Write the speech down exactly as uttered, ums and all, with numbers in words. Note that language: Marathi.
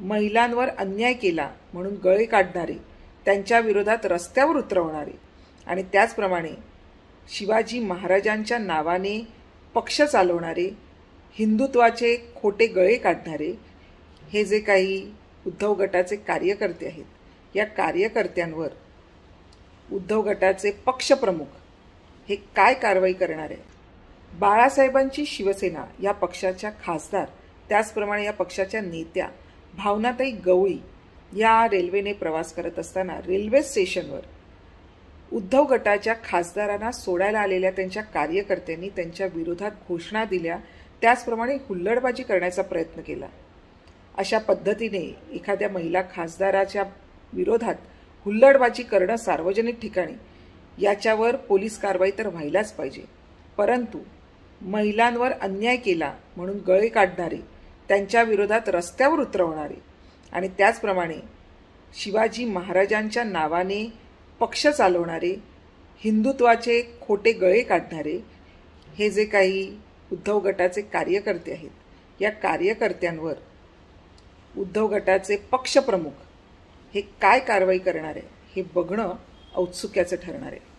महिलांवर अन्याय केला म्हणून गळे काढणारे, त्यांच्या विरोधात रस्त्यावर उतरवणारे आणि त्याचप्रमाणे शिवाजी महाराजांच्या नावाने पक्ष चालवणारे, हिंदुत्वाचे खोटे गळे काढणारे हे जे काही उद्धव गटाचे कार्यकर्ते आहेत, या कार्यकर्त्यांवर उद्धव गटाचे पक्षप्रमुख हे काय कारवाई करणार आहे? बाळासाहेबांची शिवसेना या पक्षाच्या खासदार, त्याचप्रमाणे या पक्षाच्या नेत्या भावनाताई गवळी या रेल्वेने प्रवास करत असताना रेल्वे स्टेशनवर उद्धव गटाच्या खासदारांना सोडायला आलेल्या त्यांच्या कार्यकर्त्यांनी त्यांच्या विरोधात घोषणा दिल्या, त्याचप्रमाणे हुल्लडबाजी करण्याचा प्रयत्न केला। अशा पद्धतीने एखाद्या महिला खासदाराच्या विरोधात हुल्लडबाजी करणं सार्वजनिक ठिकाणी याच्यावर पोलीस कारवाई तर व्हायलाच पाहिजे, परंतु महिलांवर अन्याय केला म्हणून गळे काढणारे, त्यांच्या विरोधात रस्त्यावर उतरवणारे आणि त्याचप्रमाणे शिवाजी महाराजांच्या नावाने पक्ष चालवणारे, हिंदुत्वाचे खोटे गळे काढणारे हे जे काही उद्धव गटाचे कार्यकर्ते आहेत, या कार्यकर्त्यांवर उद्धव गटाचे पक्षप्रमुख हे काय कारवाई करणार आहे हे बघणं औत्सुक्याचं ठरणार आहे।